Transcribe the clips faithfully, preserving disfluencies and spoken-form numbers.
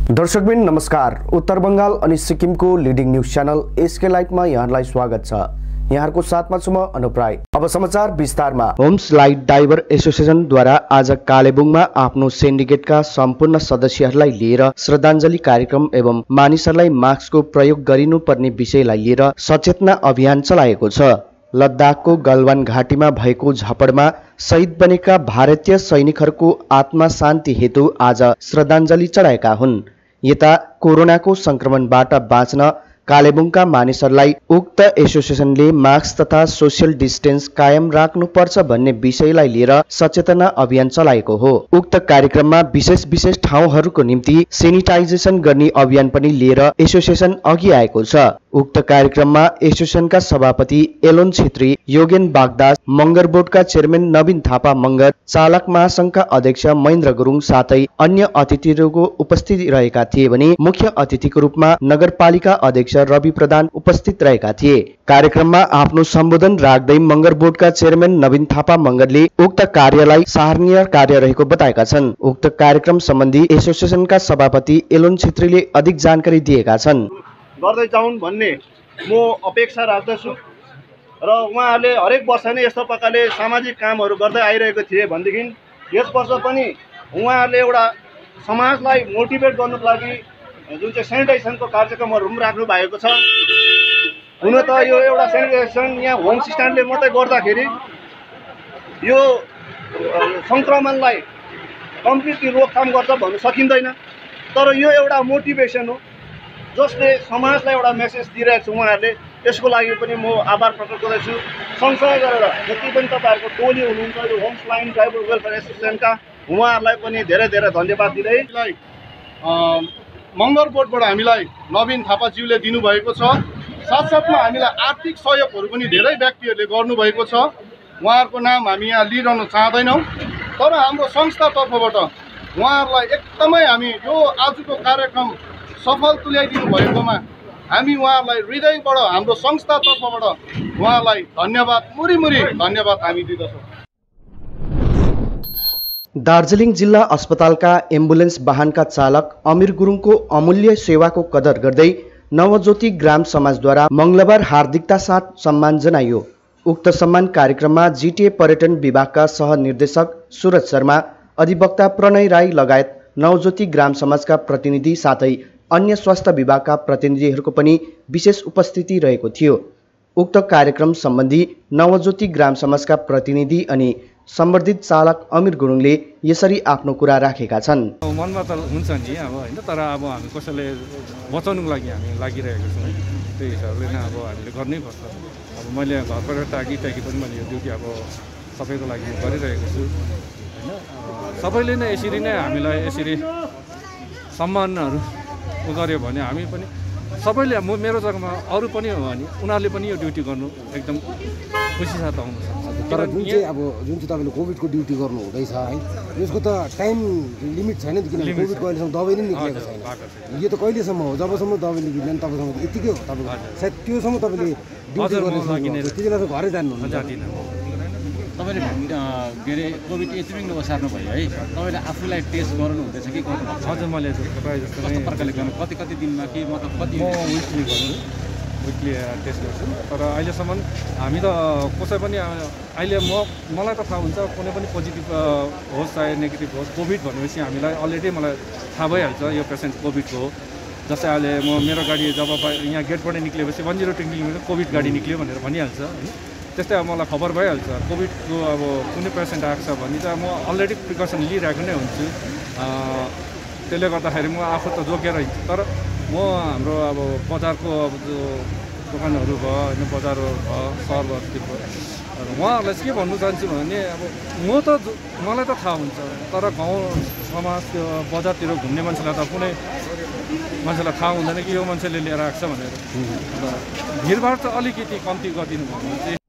दर्शकबिन नमस्कार। उत्तर बंगाल अनि सिक्किमको लिडिङ न्यूज च्यानल एसके लाइटमा यहाँलाई स्वागत छ। यहाँको साथमा छु म अनुप राई। अब समाचार विस्तारमा। होम्स लाइट डाइभर एसोसिएसनद्वारा आज कालेबुङमा आफ्नो सिन्डिकेटका सम्पूर्ण सदस्यहरूलाई लिएर श्रद्धाञ्जली कार्यक्रम एवं मानिसहरूलाई मास्कको प्रयोग गरिनुपर्ने विषयलाई लिएर सचेतना अभियान चलाएको छ। लद्दाखको गलवान घाटीमा भएको झपडमा शहीद बनेका भारतीय सैनिकहरूको आत्मा शान्ति हेतु आज श्रद्धाञ्जली चढाएका हुन्। यता कोरोनाको संक्रमणबाट बाँच्न कालेबुङका मानिसहरूलाई उक्त एसोसिएसनले मास्क तथा सोशल डिस्टेन्स कायम राख्नुपर्छ भन्ने विषयलाई लिएर सचेतना अभियान चलाएको हो। उक्त कार्यक्रममा विशेष विशेष ठाउँहरूको निम्ति सेनिटाइजेसन गर्ने अभियान पनि लिएर एसोसिएसन अघि आएको छ। उक्त कार्यक्रममा एसोसिएसनका सभापति एलोन छेत्री, योगेन बागदास, मगर बोर्डका चेयरम्यान नवीन थापा मगर, चालक महासंघका अध्यक्ष महेन्द्र गुरुङ साथै अन्य अतिथिहरूको उपस्थिति रहेका थिए भने मुख्य अतिथिको रूपमा नगरपालिका अध्यक्ष रवि प्रधान उपस्थित रहेका थिए। कार्यक्रममा आफ्नो सम्बोधन राख्दै मगर बोर्डका चेयरम्यान नवीन थापा मगरले उक्त कार्यलाई सराहनीय कार्य रहेको बताएका छन्। उक्त कार्यक्रम सम्बन्धी एसोसिएसनका सभापति एलोन छेत्रीले अधिक जानकारी दिएका छन्। गर्दै जाउन् भन्ने म अपेक्षा राख्दछु र उहाँहरूले हरेक वर्ष नै यस्तो प्रकारले सामाजिक कामहरू गर्दै आइरहेको थिए भनेदेखि यस वर्ष पनि उहाँहरूले एउटा समाजलाई मोटिभेट गर्नको लागि जुन चाहिँ सेनिटाइजेसनको कार्यक्रमहरू पनि राख्नु भएको छ। हुन त यो एउटा सेनिटाइजेसन यहाँ होम स्ट्यान्डले मात्रै गर्दाखेरि यो सङ्क्रमणलाई कम्प्लिटली रोकथाम गर्छ भन्नु सकिँदैन, तर यो एउटा मोटिभेसन हो जसले समाजलाई एउटा मेसेज दिइरहेको छ। उहाँहरूले यसको लागि पनि म आभार प्रकट गर्दछु। सँगसँगै गरेर जति पनि तपाईँहरूको टोली हुनुहुन्छ यो होम्स लाइन ड्राइभर वेलफेयर एसोसिएसनका उहाँहरूलाई पनि धेरै धेरै धन्यवाद दिँदै मगर बोर्डबाट हामीलाई नवीन थापाज्यूले दिनुभएको छ। साथसाथमा हामीलाई आर्थिक सहयोगहरू पनि धेरै व्यक्तिहरूले गर्नुभएको छ। उहाँहरूको नाम हामी यहाँ लिइरहन चाहँदैनौँ, तर हाम्रो संस्थातर्फबाट उहाँहरूलाई एकदमै हामी यो आजको कार्यक्रम सफल तुल्याइदिनु भएकोमा हामी उहाँहरूलाई हृदयबाट हाम्रो संस्थातर्फबाट उहाँलाई धन्यवाद, मुरी मुरी धन्यवाद हामी दिँदछौँ। दार्जिलिङ जिल्ला अस्पतालका एम्बुलेन्स वाहनका चालक अमिर गुरुङको अमूल्य सेवाको कदर गर्दै नवज्योति ग्राम समाजद्वारा मङ्गलबार हार्दिकता साथ सम्मान जनाइयो। उक्त सम्मान कार्यक्रममा जिटिए पर्यटन विभागका सहनिर्देशक सुरज शर्मा, अधिवक्ता प्रणय राई लगायत नवज्योति ग्राम समाजका प्रतिनिधि साथै अन्य स्वास्थ्य विभागका प्रतिनिधिहरूको पनि विशेष उपस्थिति रहेको थियो। उक्त कार्यक्रम सम्बन्धी नवज्योति ग्राम समाजका प्रतिनिधि अनि सम्बर्धित चालक अमिर गुरुङले यसरी आफ्नो कुरा राखेका छन्। मनमा त हुन्छ नि अब होइन, तर अब हामी कसैले बचाउनुको लागि हामी लागिरहेको छौँ। त्यही हिसाबले नै अब हामीले गर्नै पर्छ। अब मैले घरबाट टाकी टाकी पनि मैले यो ड्युटी अब सबैको लागि गरिरहेको छु होइन। सबैले नै यसरी नै हामीलाई यसरी सम्मानहरू गर्यो भने हामी पनि सबैले म मेरो जग्गामा अरू पनि हो भने उनीहरूले पनि यो ड्युटी गर्नु एकदम खुसी साथ आउनु सक्छ। तर जुन चाहिँ अब जुन चाहिँ तपाईँले कोभिडको ड्युटी गर्नु हुँदैछ है, यसको त टाइम लिमिट छैन नि, किनभने कोभिडको अहिलेसम्म दबाई नै निक्लेको छैन। यो त कहिलेसम्म हो, जबसम्म दबाई निक्लिँदैन तबसम्म यतिकै हो तपाईँको। सायद त्योसम्म तपाईँले ड्युटी गर्ने त्यति बेला त घरै जानुहुन्छ। तपाईँले के अरे कोभिड यति पनि नसार्नु भयो है, तपाईँले आफूलाई टेस्ट गर्नु हुँदैछ कि गर्नु? हजुर, मैले प्रायः जस्तो कस्तो प्रकारले गर्नु, कति कति दिनमा कि मतलब कति विकली गर्नु विकली टेस्ट गर्छु। तर अहिलेसम्म हामी त कसै पनि अहिले म मलाई त थाहा हुन्छ कुनै पनि पोजिटिभ होस् चाहे नेगेटिभ होस्, कोभिड भनेपछि हामीलाई अलरेडी मलाई थाहा भइहाल्छ यो पेसेन्ट कोभिडको हो। जस्तै अहिले म मेरो गाडी जब यहाँ गेटबाट निक्लिएपछि one zero two kilometre Covid गाडी निक्ल्यो भनेर भनिहाल्छ होइन। त्यस्तै अब मलाई खबर भइहाल्छ कोभिडको अब कुनै पेसेन्ट आएको छ भने चाहिँ म अलरेडी प्रिकसन लिइरहेको नै हुन्छु। त्यसले गर्दाखेरि म आफू त जोगिएर हिँड्छु, तर म हाम्रो अब बजारको अब जो दोकानहरू भयो होइन, बजारहरू भयो, सहर बस्ती भयो, उहाँहरूलाई चाहिँ के भन्नु चाहन्छु भने अब म त मलाई त थाहा हुन्छ, तर गाउँ समाज त्यो बजारतिर घुम्ने मान्छेलाई त कुनै मान्छेलाई थाहा हुँदैन कि यो मान्छेले लिएर आएको छ भनेर। भिडभाड त अलिकति कम्ती गरिदिनु भयो भने चाहिँ।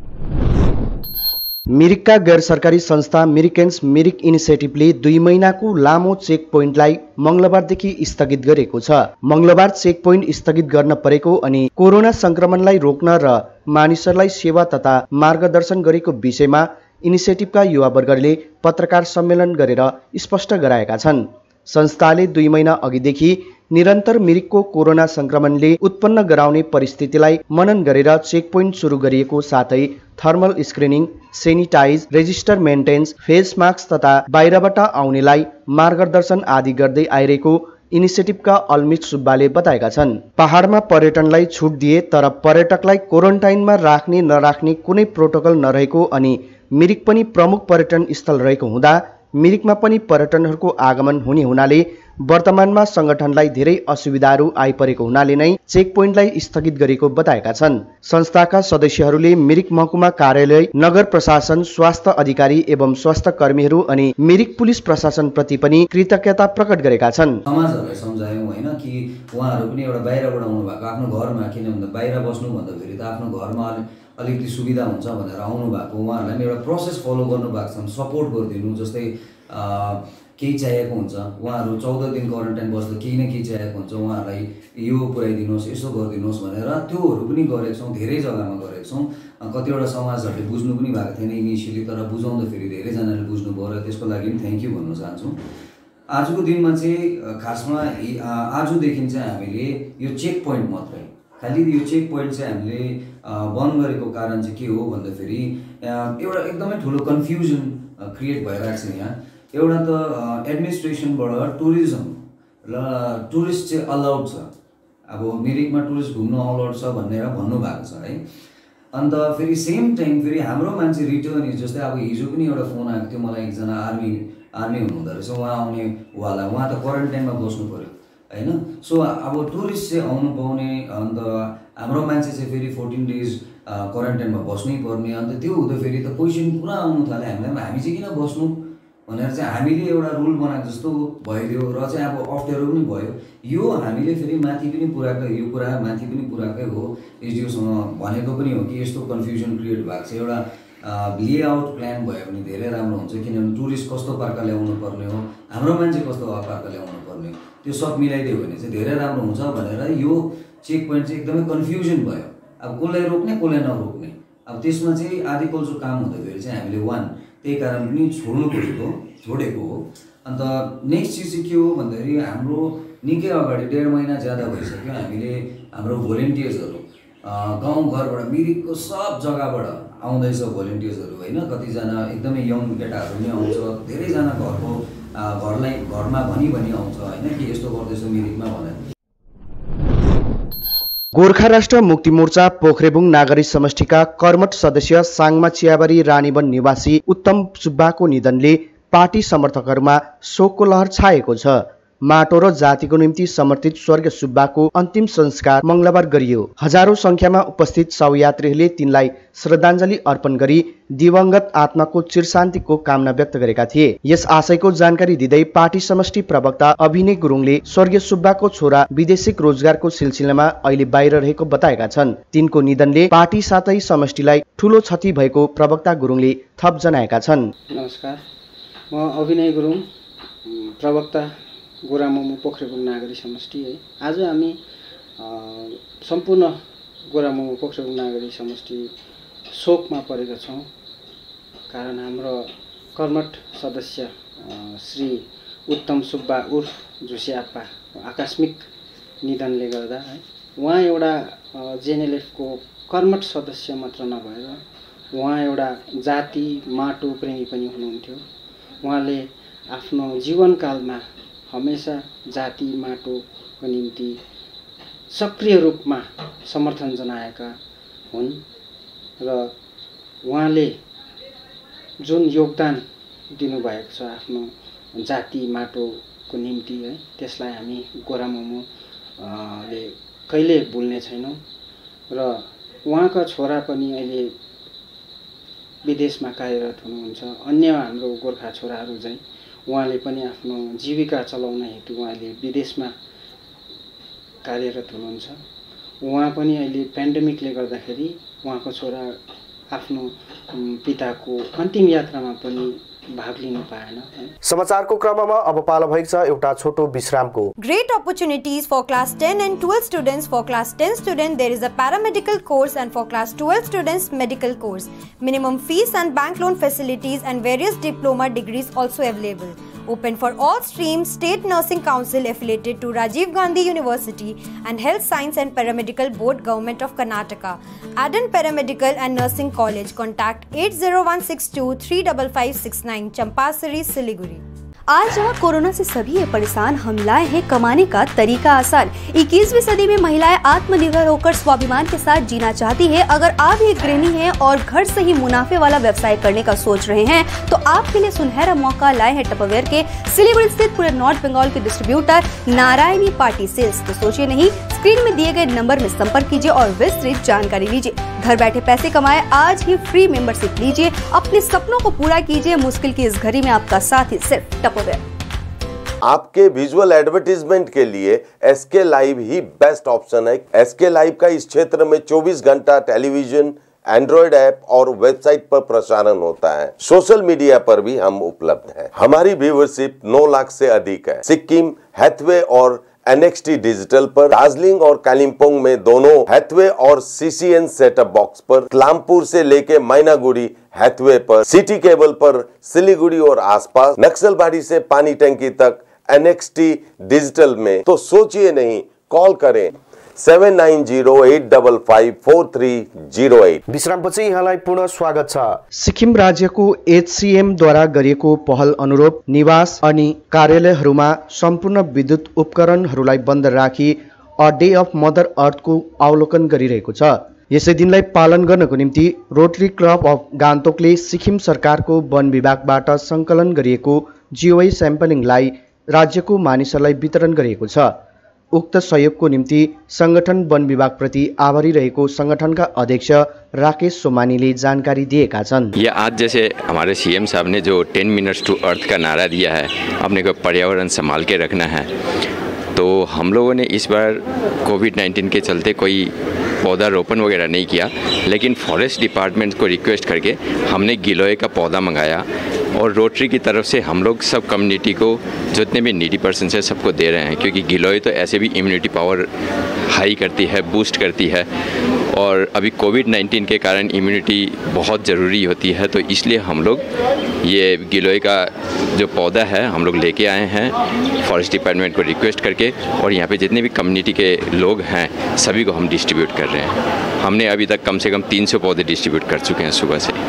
मिरिकका गैर सरकारी संस्था मिरिकेन्स मिरिक इनिसिएटिभले दुई महिनाको लामो चेक पोइन्टलाई मङ्गलबारदेखि स्थगित गरेको छ। मङ्गलबार चेक पोइन्ट स्थगित गर्न परेको अनि कोरोना संक्रमणलाई रोक्न र मानिसहरूलाई सेवा तथा मार्गदर्शन गरेको विषयमा इनिसिएटिभका युवा वर्गले पत्रकार सम्मेलन गरेर स्पष्ट गराएका छन्। संस्थाले दुई महिना अघिदेखि निरन्तर मिरिकको कोरोना संक्रमणले उत्पन्न गराउने परिस्थितिलाई मनन गरेर चेक पोइन्ट सुरु गरिएको साथै thermal screening, sanitize, register maintenance, face mask तथा बाहिरबाट आउनेलाई मार्गदर्शन आदि गर्दै आइरहेको इनिसिएटिभका अल्मित सुब्बाले बताएका छन्। पहाडमा पर्यटनलाई छुट दिए तर पर्यटकलाई क्वारेन्टाइनमा राख्ने नराख्ने कुनै प्रोटोकल नरहेको अनि मिरिक पनि प्रमुख पर्यटन स्थल रहेको हुँदा मिरिकमा पनि पर्यटनहरूको आगमन हुने हुनाले वर्तमानमा संगठनलाई धेरै असुविधाहरू आइपरेको हुनाले नै चेक पोइन्टलाई स्थगित गरेको बताएका छन्। संस्थाका सदस्यहरूले मिरिक महकुमा कार्यालय, नगर प्रशासन, स्वास्थ्य अधिकारी एवं स्वास्थ्य कर्मीहरू अनि मिरिक पुलिस प्रशासन प्रति पनि कृतज्ञता प्रकट गरेका छन्। समाजहरूलाई सम्झायौँ होइन कि उहाँहरू पनि एउटा बाहिरबाट आउनु भएको आफ्नो घरमा, किन भन्दा बाहिर बस्नु भन्दाखेरि त आफ्नो घरमा अलिकति सुविधा हुन्छ भनेर आउनु भएको, उहाँहरूलाई एउटा प्रोसेस फलो गर्नु भएको छ, सपोर्ट गरिदिनु। जस्तै केही चाहिएको हुन्छ, उहाँहरू चौध दिन क्वारेन्टाइन बस्दा केही न केही चाहिएको हुन्छ, उहाँहरूलाई यो पुऱ्याइदिनुहोस्, यसो गरिदिनुहोस् भनेर त्योहरू पनि गरेको छौँ, धेरै जग्गामा गरेको छौँ। कतिवटा समाजहरूले बुझ्नु पनि भएको थिएन इनिसियली, तर बुझाउँदाखेरि धेरैजनाले बुझ्नुभयो र त्यसको लागि पनि थ्याङ्क यू भन्न चाहन्छौँ। आजको दिनमा चाहिँ खासमा आजदेखि चाहिँ हामीले यो चेक पोइन्ट मात्रै, खालि यो चेक पोइन्ट चाहिँ हामीले बन्द गरेको कारण चाहिँ के हो भन्दाखेरि एउटा एकदमै ठुलो कन्फ्युजन क्रिएट भइरहेको छ। यहाँ एउटा त एडमिनिस्ट्रेसनबाट टुरिज्म र टुरिस्ट चाहिँ अलाउड छ, अब मिरिकमा टुरिस्ट घुम्न अलाउड छ भनेर भन्नुभएको छ है। अन्त फेरि सेम टाइम फेरि हाम्रो मान्छे रिटर्न, जस्तै अब हिजो पनि एउटा फोन आएको थियो मलाई, एकजना आर्मी आर्मी हुनुहुँदो रहेछ, उहाँ आउने वाला, उहाँ त क्वारेन्टाइनमा बस्नु पऱ्यो होइन। सो अब टुरिस्ट चाहिँ आउनु पाउने, अन्त हाम्रो मान्छे चाहिँ फेरि फोर्टिन डेज क्वारेन्टाइनमा बस्नै पर्ने। अन्त त्यो हुँदाखेरि त क्वेसन पुरा आउनु थाल्यो हामीलाई, हामी चाहिँ किन बस्नु भनेर चाहिँ हामीले एउटा रुल बनाएको जस्तो भइदियो र चाहिँ अब अप्ठ्यारो पनि भयो। यो हामीले फेरि माथि पनि पुऱ्याएको, यो कुरा माथि पनि पुऱ्याएकै हो, एसडिओसँग भनेको पनि हो कि यस्तो कन्फ्युजन क्रिएट भएको छ। एउटा लेआउट प्लान भयो भने धेरै राम्रो हुन्छ, किनभने टुरिस्ट कस्तो प्रकारले आउनु पर्ने हो, हाम्रो मान्छे कस्तो प्रकारले आउनु पर्ने, त्यो सब मिलाइदियो भने चाहिँ धेरै राम्रो हुन्छ भनेर यो चेक पोइन्ट चाहिँ एकदमै कन्फ्युजन भयो। अब कसलाई रोक्ने कसलाई नरोक्ने, अब त्यसमा चाहिँ आदिकल्चो काम हुँदाखेरि चाहिँ हामीले वान त्यही कारण पनि छोड्नु खोजेको छोडेको हो। अन्त नेक्स्ट चिज चाहिँ के हो भन्दाखेरि हाम्रो निकै अगाडि डेढ महिना ज्यादा भइसक्यो हामीले हाम्रो भोलिन्टियर्सहरू गाउँघरबाट मिरिकको सब जग्गाबाट आउँदैछ भोलिन्टियर्सहरू होइन। कतिजना एकदमै यङ केटाहरू पनि आउँछ, धेरैजना घरको घरलाई घरमा भनी भनी आउँछ होइन कि यस्तो गर्दैछ मिरिकमा भनेर। गोर्खा राष्ट्र मुक्ति मोर्चा पोखरेबुङ नागरिक समष्टिका कर्मठ सदस्य साङमा चियाबारी रानीवन निवासी उत्तम सुब्बाको निधनले पार्टी समर्थकहरूमा शोकको लहर छाएको छ। माटो र जातिको निम्ति समर्पित स्वर्गीय सुब्बाको अन्तिम संस्कार मंगलबार गरियो। हजारौं संख्यामा उपस्थित शवयात्रीहरूले तिनलाई श्रद्धाञ्जली अर्पण गरी दिवंगत आत्माको चिरशान्तिको कामना व्यक्त गरेका थिए। यस आशयको जानकारी दिँदै पार्टी समष्टि प्रवक्ता अभिनय गुरुङले स्वर्गीय सुब्बाको छोरा विदेशिक रोजगारको सिलसिलामा अहिले बाहिर रहेको बताएका छन्। तिनको निधनले पार्टी साथै समष्टिलाई ठूलो क्षति भएको प्रवक्ता गुरुङले थप जनाएका छन्। नमस्कार, म अभिनय गुरुङ, प्रवक्ता गोरामुमो पोखरेबुङ नागरिक समष्टि है। आज हामी सम्पूर्ण गोरामुमो पोखरेबुङ नागरिक समष्टि शोकमा परेका छौँ। कारण हाम्रो कर्मठ सदस्य श्री उत्तम सुब्बा उर्फ झुसियाप्पा आकस्मिक निधनले गर्दा है, उहाँ एउटा जेएनएलएफको कर्मठ सदस्य मात्र नभएर उहाँ एउटा जाति माटो प्रेमी पनि हुनुहुन्थ्यो। उहाँले आफ्नो जीवनकालमा हमेशा जाति माटोको निम्ति सक्रिय रूपमा समर्थन जनाएका हुन् र उहाँले जुन योगदान दिनुभएको छ आफ्नो जाति माटोको निम्ति है, त्यसलाई हामी गोरामुमो ले कहिले भुल्ने छैनौँ। र उहाँका छोरा पनि अहिले विदेशमा कार्यरत हुनुहुन्छ। अन्य हाम्रो गोर्खा छोराहरू चाहिँ उहाँले पनि आफ्नो जीविका चलाउन हेतु उहाँले विदेशमा कार्यरत हुनुहुन्छ। उहाँ पनि अहिले पेन्डेमिकले गर्दाखेरि उहाँको छोरा आफ्नो पिताको अन्तिम यात्रामा पनि भाग लिन पाएन। समाचारको क्रममा अब पालो भएको छ एउटा छोटो विश्रामको। Great opportunities for class ten and twelve students. For class ten student there is a paramedical course and for class twelve students medical course. Minimum fees and bank loan facilities and various diploma degrees also available. Open for all streams, State Nursing Council affiliated to Rajiv Gandhi University and Health Science and Paramedical Board, Government of Karnataka. Aden Paramedical and Nursing College. Contact eight zero one six two three five five six nine, Champasari, Siliguri. आज जहाँ corona से सभी है परेशान, हम लाए हैं कमाने का तरीका आसान। इक्कीसवीं सदी में महिलाएं आत्मनिर्भर होकर स्वाभिमान के साथ जीना चाहती है। अगर आप एक गृहिणी हैं और घर से ही मुनाफे वाला व्यवसाय करने का सोच रहे हैं तो आपके लिए सुनहरा मौका लाए हैं टपरवेयर के सिलीगुड़ी स्थित पूरे नॉर्थ बंगाल के डिस्ट्रीब्यूटर नारायणी पार्टी सेल्स। तो सोचिए नहीं, स्क्रीन में दिए गए नंबर में संपर्क कीजिए और विस्तृत जानकारी लीजिए। घर बैठे पैसे कमाए, आज ही फ्री मेंबरशिप लीजिए, अपने सपनों को पूरा कीजिए। मुश्किल की इस घड़ी में आपका साथ ही सिर्फ टपरवेयर। आपके विजुअल एडवर्टीजमेंट के लिए एसके लाइव ही बेस्ट ऑप्शन है। एसके लाइव का इस क्षेत्र में चौबीस घंटा टेलीविजन, एंड्रॉइड ऐप और वेबसाइट पर प्रसारण होता है। सोशल मीडिया पर भी हम उपलब्ध हैं। हमारी व्यूवरशिप नौ लाख से अधिक है। सिक्किम, हैथवे और एनएक्सटी डिजिटल पर, दार्जिलिंग और कालिम्पोंग में दोनों हैथवे और सीसीएन सेटअप बॉक्स पर, क्लामपुर से लेके मैनागुड़ी हैथवे पर, सिटी केबल पर सिलीगुड़ी और आसपास, नक्सलबाड़ी से पानी टंकी तक एनएक्सटी डिजिटल में। तो सोचिए नहीं, कॉल करें seven nine zero eight five five four three zero eight. विश्रामपछि यहाँलाई पुनः स्वागत छ। सिक्किम राज्यको एचसीएम द्वारा गरिएको पहल अनुरूप निवास अनि कार्यालयहरूमा सम्पूर्ण विद्युत उपकरणहरूलाई बन्द राखी अ डे अफ मदर अर्थको अवलोकन गरिरहेको छ। यसै दिनलाई पालन गर्नको निम्ति रोटरी क्लब अफ गान्तोकले सिक्किम सरकारको वन विभागबाट सङ्कलन गरिएको जिओआई स्याम्पलिङलाई राज्यको मानिसहरूलाई वितरण गरिएको छ। उक्त सहयोगको निम्ति संगठन वन विभाग प्रति आभारी रहेको संगठनका अध्यक्ष राकेश सोमानीले जानकारी दिएका छन्। ये आज जैसे हमारे सीएम साहब ने जो टेन मिनट्स टू अर्थ का नारा दिया है, अपने को पर्यावरण संभाल के रखना है, तो हम लोगों ने इस बार कोविड नाइन्टीन के चलते कोई पौधा रोपण वगैरह नहीं किया, लेकिन फॉरेस्ट डिपार्टमेंट को रिक्वेस्ट करके हमने गिलोय का पौधा मंगाया और रोटरी की तरफ से हम लोग सब कम्युनिटी को, जितने भी नीडी पर्सन है, सबको दे रहे हैं, क्योंकि गिलोय तो ऐसे भी इम्यूनिटी पावर हाई करती है, बूस्ट करती है, और अभी कोविड नाइन्टीन के कारण इम्यूनिटी बहुत ज़रूरी होती है। तो इसलिए हम लोग ये गिलोय का जो पौधा है हम लोग लेके आए हैं फॉरेस्ट डिपार्टमेंट को रिक्वेस्ट करके, और यहाँ पे जितने भी कम्युनिटी के लोग हैं सभी को हम डिस्ट्रीब्यूट कर रहे हैं। हमने अभी तक कम से कम तीन सौ पौधे डिस्ट्रीब्यूट कर चुके हैं सुबह से।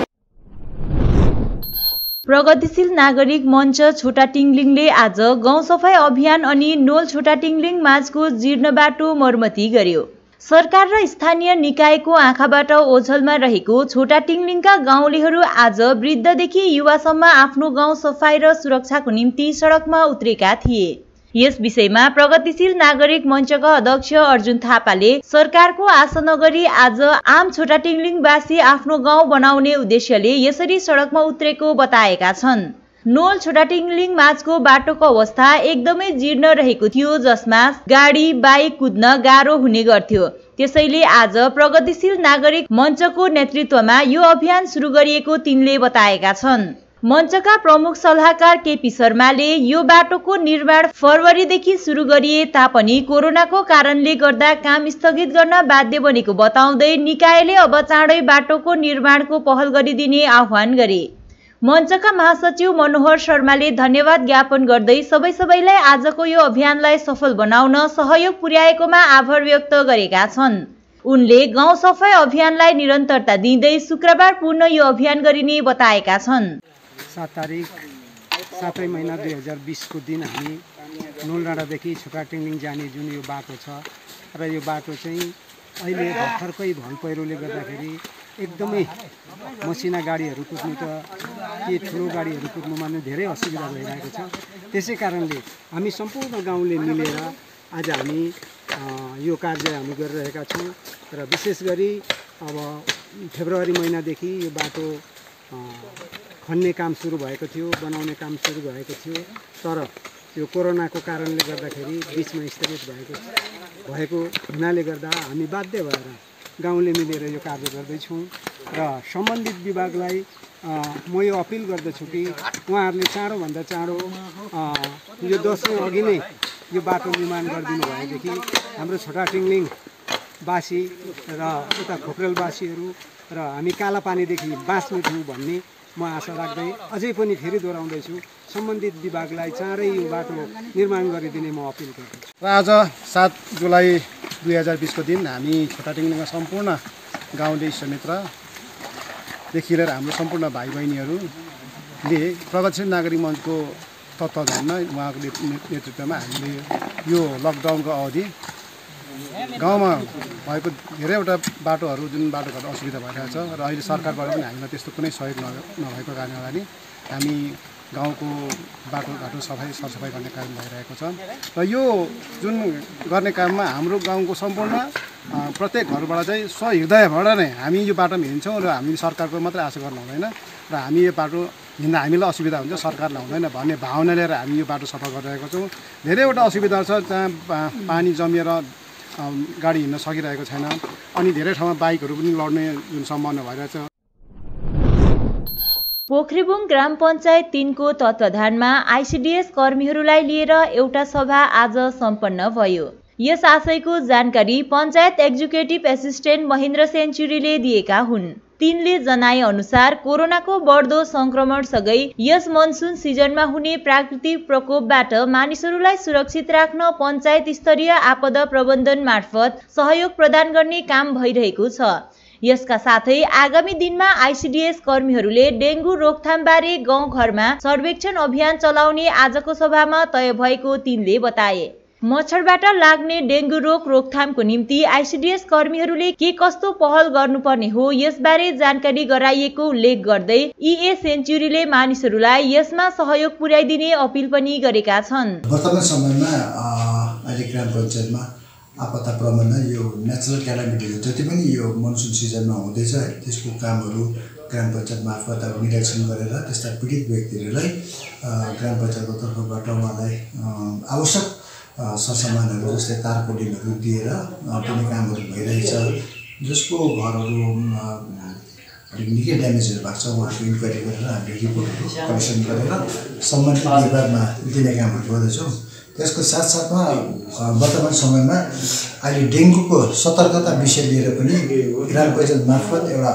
प्रगतिशील नागरिक मञ्च छोटा टिङ्लिङले आज गाउँ सफाई अभियान अनि नोल छोटा टिङ्लिङ माझको जीर्ण बाटो मर्मती गर्यो। सरकार र स्थानीय निकायको आँखाबाट ओझलमा रहेको छोटा टिङ्लिङका गाउँलेहरू आज वृद्धदेखि युवासम्म आफ्नो गाउँ सफाई र सुरक्षाको निम्ति सडकमा उत्रेका थिए। यस विषयमा प्रगतिशील नागरिक मञ्चका अध्यक्ष अर्जुन थापाले सरकारको आशा नगरी आज आम छोटा टिङ्लिङवासी आफ्नो गाउँ बनाउने उद्देश्यले यसरी सडकमा उत्रेको बताएका छन्। नोल छोटा टिङ्लिङ माझको बाटोको अवस्था एकदमै जीर्ण रहेको थियो, जसमा गाडी बाइक कुद्न गाह्रो हुने गर्थ्यो। त्यसैले आज प्रगतिशील नागरिक मञ्चको नेतृत्वमा यो अभियान सुरु गरिएको तिनले बताएका छन्। मञ्चका प्रमुख सल्लाहकार केपी शर्माले यो बाटोको निर्माण फरवरीदेखि सुरु गरिए तापनि कोरोनाको कारणले गर्दा काम स्थगित गर्न बाध्य बनेको बताउँदै निकायले अब चाँडै बाटोको निर्माणको पहल गरिदिने आह्वान गरे। मञ्चका महासचिव मनोहर शर्माले धन्यवाद ज्ञापन गर्दै सबै सबैलाई आजको यो अभियानलाई सफल बनाउन सहयोग पुर्याएकोमा आभार व्यक्त गरेका छन्। उनले गाउँ सफाई अभियानलाई निरन्तरता दिँदै शुक्रबार पुनः यो अभियान गरिने बताएका छन्। सात तारिक सातै महिना दुई हजार बिसको दिन हामी नोलडाँडादेखि छोटा टिङ्लिङ जाने जुन यो बाटो छ र यो बाटो चाहिँ अहिले भर्खरकै भल पहिरोले गर्दाखेरि एकदमै मसिना गाडीहरू कुद्नु त के ठुलो गाडीहरू कुद्नुमा नै धेरै असुविधा भइरहेको छ। त्यसै कारणले हामी सम्पूर्ण गाउँले मिलेर आज हामी यो कार्य हामी गरिरहेका छौँ र विशेष गरी अब फेब्रुअरी महिनादेखि यो बाटो खन्ने काम सुरु भएको थियो, बनाउने काम सुरु भएको थियो, तर यो कोरोनाको कारणले गर्दाखेरि बिचमा स्थगित भएको भएको हुनाले गर्दा हामी बाध्य भएर गाउँले मिलेर यो कार्य गर्दैछौँ र सम्बन्धित विभागलाई म यो अपिल गर्दछु कि उहाँहरूले चाँडोभन्दा चाँडो यो दसौँ अघि नै यो बाटो निर्माण गरिदिनु भएदेखि हाम्रो छोटा टिङ्लिङवासी र उता खोक्रेलवासीहरू र हामी कालापानीदेखि बाँच्ने थियौँ भन्ने म आशा राख्दै अझै पनि फेरि दोहोऱ्याउँदैछु सम्बन्धित विभागलाई चाँडै यो बाटो निर्माण गरिदिने म अपिल गर्दछु। र आज सात जुलाई दुई हजार बिसको दिन हामी छोटाटिङलिङका सम्पूर्ण गाउँले इष्टमित्रदेखि लिएर हाम्रो सम्पूर्ण भाइ बहिनीहरूले प्रगतिशील नागरिक मञ्चको तत्त्वावधानमा उहाँको नेतृत्वमा हामीले यो लकडाउनको अवधि गाउँमा भएको धेरैवटा बाटोहरू जुन बाटोघाटो असुविधा भइरहेछ र अहिले सरकारबाट पनि हामीलाई त्यस्तो कुनै सहयोग नभएको कारणले गर्दाखेरि हामी गाउँको बाटोघाटो सफाइ सरसफाइ गर्ने काम भइरहेको छ र यो जुन गर्ने काममा हाम्रो गाउँको सम्पूर्ण प्रत्येक घरबाट चाहिँ सहृदयबाट नै हामी यो बाटोमा हिँड्छौँ र हामी सरकारको मात्रै आशा गर्नु हुँदैन र हामी यो बाटो हिँड्दा हामीलाई असुविधा हुन्छ सरकारलाई हुँदैन भन्ने भावना लिएर हामी यो बाटो सफा गरिरहेको छौँ। धेरैवटा असुविधा छ जहाँ पानी जमिएर गाडी हिँड्न सकिरहेको छैन अनि धेरै ठाउँमा बाइकहरू पनि लड्ने जुन सम्भावना भइरहेछ। पोखरेबुङ ग्राम पञ्चायत तीनको तत्त्वावधानमा आइसिडिएस कर्मीहरूलाई लिएर एउटा सभा आज सम्पन्न भयो। यस आशयको जानकारी पञ्चायत एक्जिक्युटिभ एसिस्टेन्ट महेन्द्र सेन्चुरीले दिएका हुन्। तिनले जनाए अनुसार कोरोनाको बढ्दो संक्रमणसँगै यस मनसुन सिजनमा हुने प्राकृतिक प्रकोपबाट मानिसहरूलाई सुरक्षित राख्न पञ्चायत स्तरीय आपदा प्रबन्धन मार्फत सहयोग प्रदान गर्ने काम भइरहेको छ। यसका साथै आगामी दिनमा आइसिडिएस कर्मीहरूले डेङ्गु रोकथामबारे गाउँघरमा सर्वेक्षण अभियान चलाउने आजको सभामा तय भएको तिनले बताए। मच्छरबाट लाग्ने डेङ्गु रोग रोकथामको निम्ति आइसिडिएस कर्मीहरूले के कस्तो पहल गर्नुपर्ने हो यसबारे जानकारी गराइएको उल्लेख गर्दै इए सेन्चुरीले मानिसहरूलाई यसमा सहयोग पुर्याइदिने अपिल पनि गरेका छन्। वर्तमान समयमा अहिले ग्राम पञ्चायतमा आपदा प्रबन्धन यो नेचुरल क्यालामिटीहरू जति पनि यो मनसुन सिजनमा हुँदैछ त्यसको कामहरू ग्राम पञ्चायत मार्फत अब निरीक्षण गरेर त्यस्ता पीडित व्यक्तिहरूलाई ग्राम पञ्चायतको तर्फबाट उहाँलाई आवश्यक सरसामानहरू जस्तै तारपोलिनहरू दिएर दिने कामहरू भइरहेछ। जसको घरहरू निकै ड्यामेजहरू भएको छ उहाँको इन्क्वायरी गरेर हामीले रिपोर्टहरू कलेक्सन गरेर सम्बन्धित विभागमा दिने कामहरू गर्दैछौँ। त्यसको साथसाथमा वर्तमान समयमा अहिले डेङ्गुको सतर्कता विषय लिएर पनि ग्राम पञ्चायत मार्फत एउटा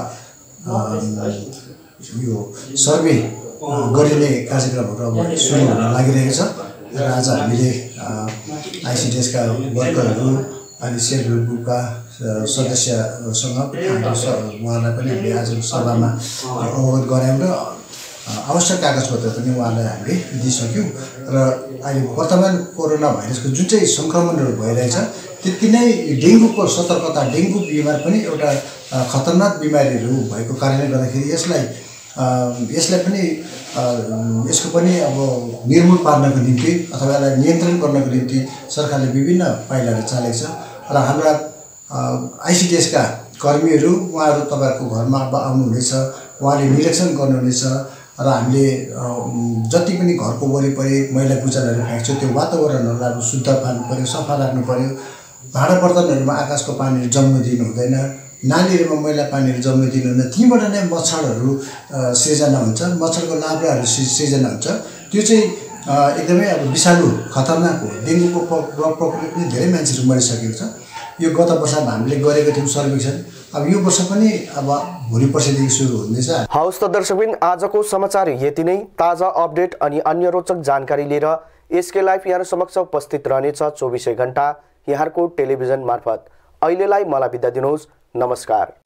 यो सर्वे गरिने कार्यक्रमहरू अब सुरु हुन लागिरहेको छ र आज हामीले आइसिडिएसका वर्करहरू अनि सेल्फ हेल्प ग्रुपका सदस्यसँग उहाँलाई पनि हामीले आज सभामा अवगत गरायौँ र आवश्यक कागजपत्र पनि उहाँलाई हामीले दिइसक्यौँ र अहिले वर्तमान कोरोना भाइरसको जुन चाहिँ सङ्क्रमणहरू भइरहेछ त्यति नै डेङ्गुको सतर्कता डेङ्गु बिमार पनि एउटा खतरनाक बिमारीहरू भएको कारणले गर्दाखेरि यसलाई यसलाई पनि यसको पनि अब निर्मूल पार्नको निम्ति अथवा यसलाई नियन्त्रण गर्नको निम्ति सरकारले विभिन्न पाइलाहरू चालेको छ र हाम्रा आइसिडिएसका कर्मीहरू उहाँहरू तपाईँहरूको घरमा अब आउनुहुनेछ उहाँले निरीक्षण गर्नुहुनेछ र हामीले जति पनि घरको वरिपरि मैला कुचलाहरू फ्याँक्छ त्यो वातावरणहरूलाई अब शुद्ध पार्नु पऱ्यो सफा राख्नु पऱ्यो। भाँडा बर्तनहरूमा आकाशको पानीहरू जम्नु दिनु हुँदैन नालीहरूमा मैला पानीहरू जम्नु दिनु हुँदैन त्यहीँबाट नै मच्छरहरू सृजना हुन्छ मच्छरको लार्भाहरू सृजना हुन्छ त्यो चाहिँ एकदमै अब विषालु खतरनाक हो। डेङ्गुको प्रकोपले पनि धेरै मान्छेहरू मरिसकेको छ। यो गत वर्षमा हामीले गरेको थियौँ सर्वेक्षण अब यो वर्ष पनि अब भोलि पर्सिदेखि सुरु हुँदैछ। हवस् त दर्शकबिन आजको समाचार यति नै। ताजा अपडेट अनि अन्य रोचक जानकारी लिएर एसके लाइभ यहाँ समक्ष उपस्थित रहनेछ चौबिसै घण्टा यहाँको टेलिभिजन मार्फत। अहिलेलाई मलाई बिदा दिनुहोस्। नमस्कार।